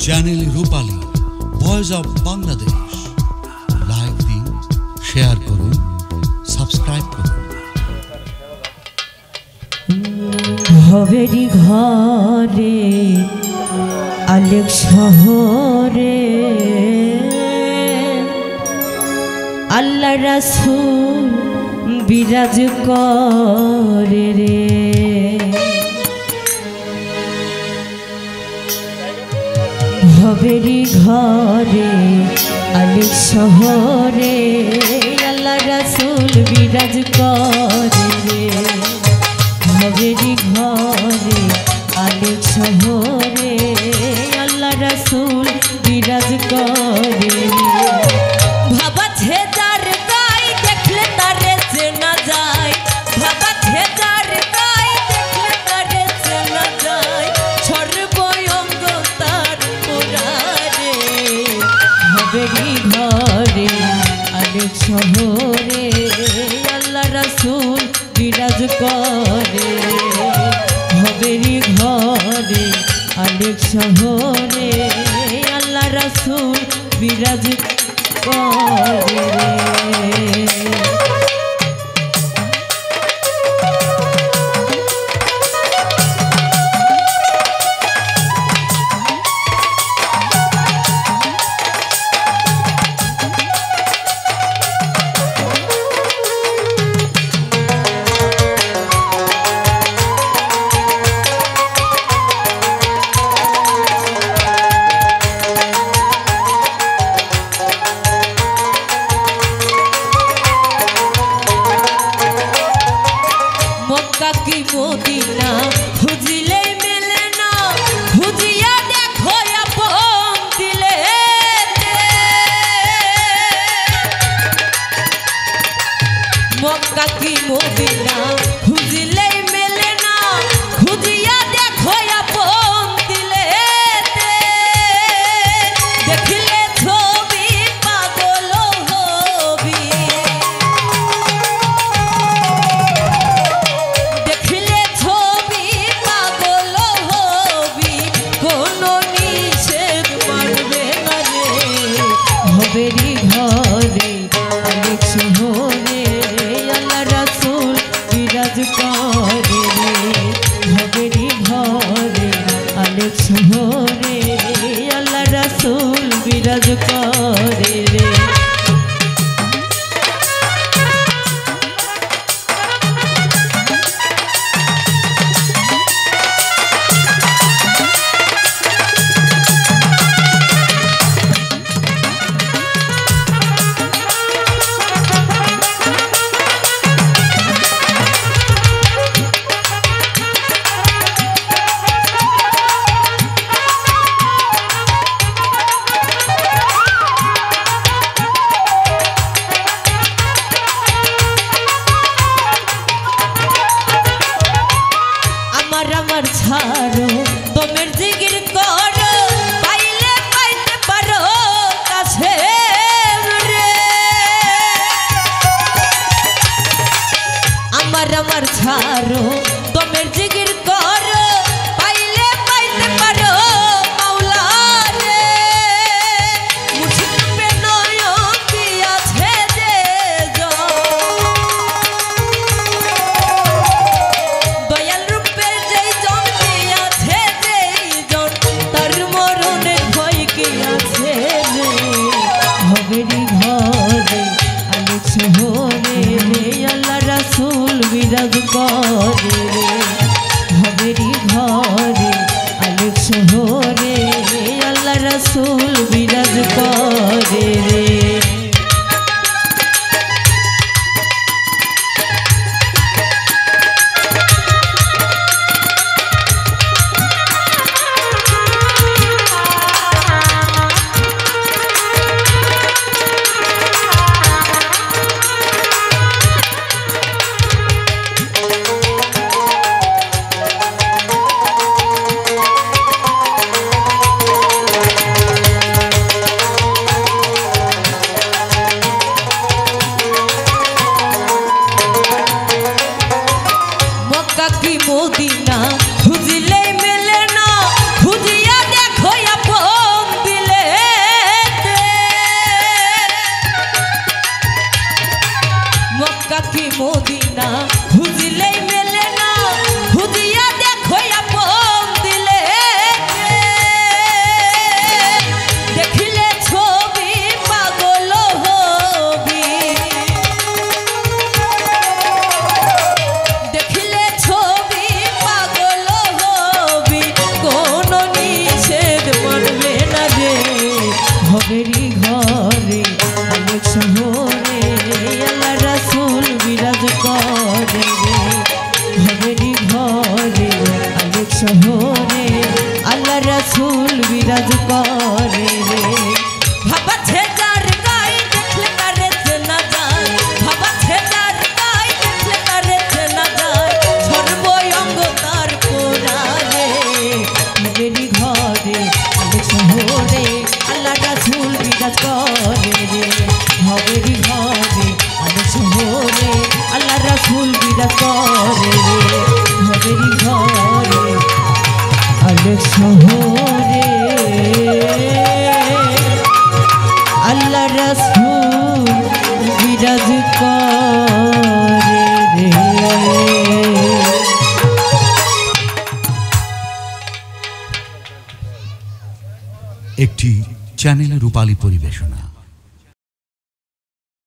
Channel Rupali voice of Bangladesh like दिन share करुन subscribe करुन। भवेरी घरे आलेक शहरे आल्लाह रसूल बिराज करे रे। भवेरी घरे आलेक शहरे आल्लाह रसूल बिराज करे रे। भवेरी घरे आलेक शहरे आल्लाह रसूल बिराज करे रे। भाबा छेदार गाय देखले तारे চেনা যায়। भाबा छेदार गाय देखले तारे চেনা যায়। সর্বঙ্গ তার পোড়ারে। ভবেরি ঘরে আলেক শহরে আল্লাহ রাসূল বিরাজ করে। ভবেরি ঘরে আলেক শহরে আল্লাহ রাসূল বিরাজ করে রে। मक्का की मदीना खुजिले मिले ना। खुजिया देखो अपन दिले। मक्का की मदीना खुजिले मिले ना। खुजिया देखो अपन दिले। देखले छवि पागल हबी। भवेरी घरे आलेक शहरे आल्लाह रसूल बिराज करे रे। भवेरी घरे आलेक शहरे आल्लाह रसूल बिराज करे रे। আমার ছাড়ো তোমের জিগির করো পাইলে পাইতে পারো কাছে রে। আমার ছাড়ো তোমের জিগির করো পাইলে পাইতে পারো মাওলা রে। মুর্শিদ নয়ন দিয়াছে যে দয়াল রূপের যেই জন দিয়াছে যেই জন তার মরণে ভয় কি আছে রে। ভবেরি ঘরে আলেক শহরে আল্লাহ রাসূল বিরাজ করে রে। ভবেরি ঘরে আলেক শহরে আল্লাহ রাসূল বিরাজ করে রে। রাসূল বিরাজ করে রে ভাবা ছেদার গাই দেখলে তারে চেনা যায় ভাবা ছেদার গাই দেখলে তারে চেনা যায় সর্বঙ্গ তার পোড়া রে মেরি ঘরে আলো শহরে আল্লাহ রাসূল বিরাজ করে রে ভবেরি ঘরে আলো শহরে আল্লাহ রাসূল বিরাজ করে রে ভবেরি ঘরে আলো শহরে আল্লাহ রাসূল বিরাজ করে রে। একটি চ্যানেল রূপালী পরিবেশনা।